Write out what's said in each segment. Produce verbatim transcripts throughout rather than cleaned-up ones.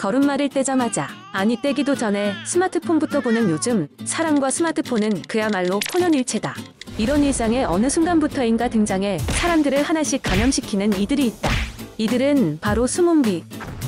걸음마를 떼자마자, 아니 떼기도 전에 스마트폰부터 보는 요즘, 사람과 스마트폰은 그야말로 혼연일체다. 이런 일상의 어느 순간부터인가 등장해 사람들을 하나씩 감염시키는 이들이 있다. 이들은 바로 수몬비.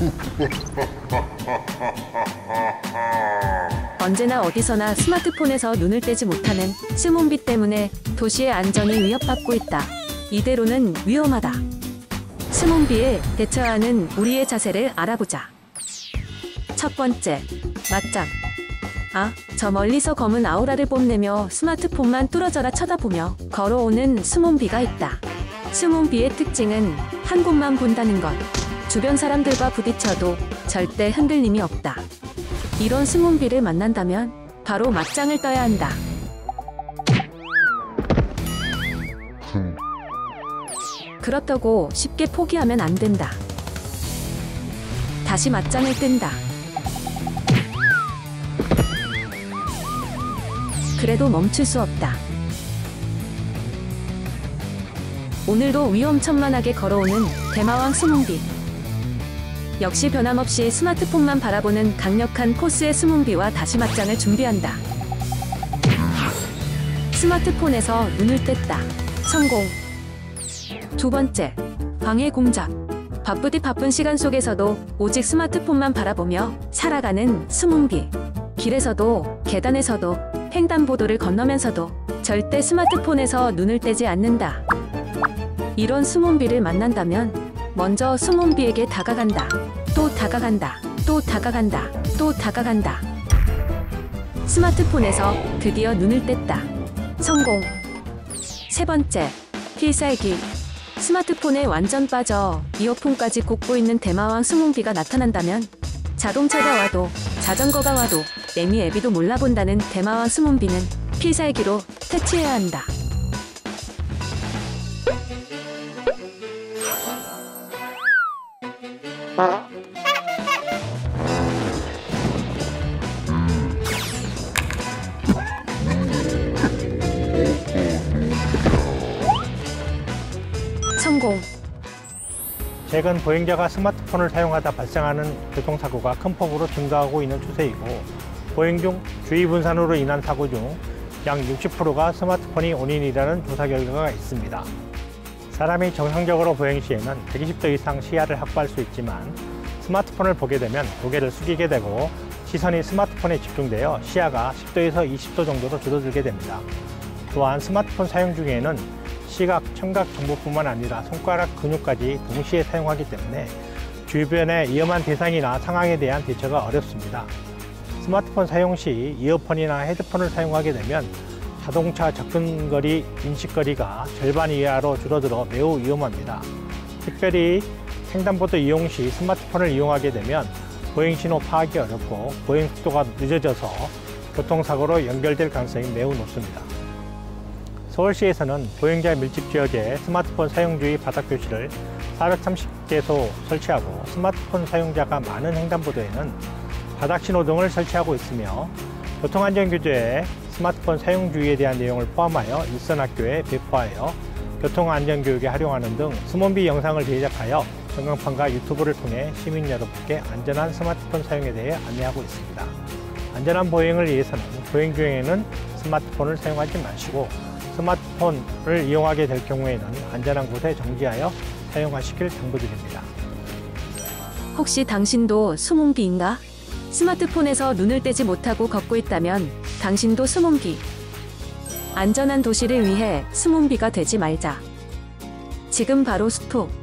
언제나 어디서나 스마트폰에서 눈을 떼지 못하는 수몬비 때문에 도시의 안전이 위협받고 있다. 이대로는 위험하다. 수몬비에 대처하는 우리의 자세를 알아보자. 첫 번째, 맞짱. 아, 저 멀리서 검은 아우라를 뽐내며 스마트폰만 뚫어져라 쳐다보며 걸어오는 수몬비가 있다. 수몬비의 특징은 한 곳만 본다는 것. 주변 사람들과 부딪혀도 절대 흔들림이 없다. 이런 수몬비를 만난다면 바로 맞짱을 떠야 한다. 그렇다고 쉽게 포기하면 안 된다. 다시 맞짱을 뜬다. 그래도 멈출 수 없다. 오늘도 위험천만하게 걸어오는 대마왕 수몬비. 역시 변함없이 스마트폰만 바라보는 강력한 포스의 수몬비와 다시 맞짱을 준비한다. 스마트폰에서 눈을 뗐다. 성공. 두 번째, 방해 공작. 바쁘디 바쁜 시간 속에서도 오직 스마트폰만 바라보며 살아가는 수몬비. 길에서도 계단에서도 횡단보도를 건너면서도 절대 스마트폰에서 눈을 떼지 않는다. 이런 수몬비를 만난다면 먼저 수몬비에게 다가간다. 또 다가간다. 또 다가간다. 또 다가간다. 스마트폰에서 드디어 눈을 뗐다. 성공. 세 번째, 필살기. 스마트폰에 완전 빠져 이어폰까지 꽂고 있는 대마왕 수몬비가 나타난다면 자동차가 와도 자전거가 와도 매미 애비도 몰라본다는 대마왕 수몬비는 필살기로 퇴치해야 한다. 성공. 최근 보행자가 스마트폰을 사용하다 발생하는 교통사고가 큰 폭으로 증가하고 있는 추세이고, 보행 중 주의 분산으로 인한 사고 중 약 육십 퍼센트가 스마트폰이 원인이라는 조사 결과가 있습니다. 사람이 정상적으로 보행 시에는 백이십 도 이상 시야를 확보할 수 있지만 스마트폰을 보게 되면 고개를 숙이게 되고 시선이 스마트폰에 집중되어 시야가 십 도에서 이십 도 정도로 줄어들게 됩니다. 또한 스마트폰 사용 중에는 시각, 청각 정보뿐만 아니라 손가락 근육까지 동시에 사용하기 때문에 주변의 위험한 대상이나 상황에 대한 대처가 어렵습니다. 스마트폰 사용 시 이어폰이나 헤드폰을 사용하게 되면 자동차 접근거리, 인식거리가 절반 이하로 줄어들어 매우 위험합니다. 특별히 횡단보도 이용 시 스마트폰을 이용하게 되면 보행신호 파악이 어렵고 보행 속도가 늦어져서 교통사고로 연결될 가능성이 매우 높습니다. 서울시에서는 보행자 밀집 지역에 스마트폰 사용 주의 바닥 표시를 사백삼십 개소 설치하고 스마트폰 사용자가 많은 횡단보도에는 바닥 신호등을 설치하고 있으며 교통안전규제에 스마트폰 사용 주의에 대한 내용을 포함하여 일선 학교에 배포하여 교통안전교육에 활용하는 등 수몬비 영상을 제작하여 전광판과 유튜브를 통해 시민 여러분께 안전한 스마트폰 사용에 대해 안내하고 있습니다. 안전한 보행을 위해서는 보행 중에는 스마트폰을 사용하지 마시고 스마트폰을 이용하게 될 경우에는 안전한 곳에 정지하여 사용하시길 당부드립니다. 혹시 당신도 수몬비인가? 스마트폰에서 눈을 떼지 못하고 걷고 있다면 당신도 수몬비. 안전한 도시를 위해 수몬비가 되지 말자. 지금 바로 스톱.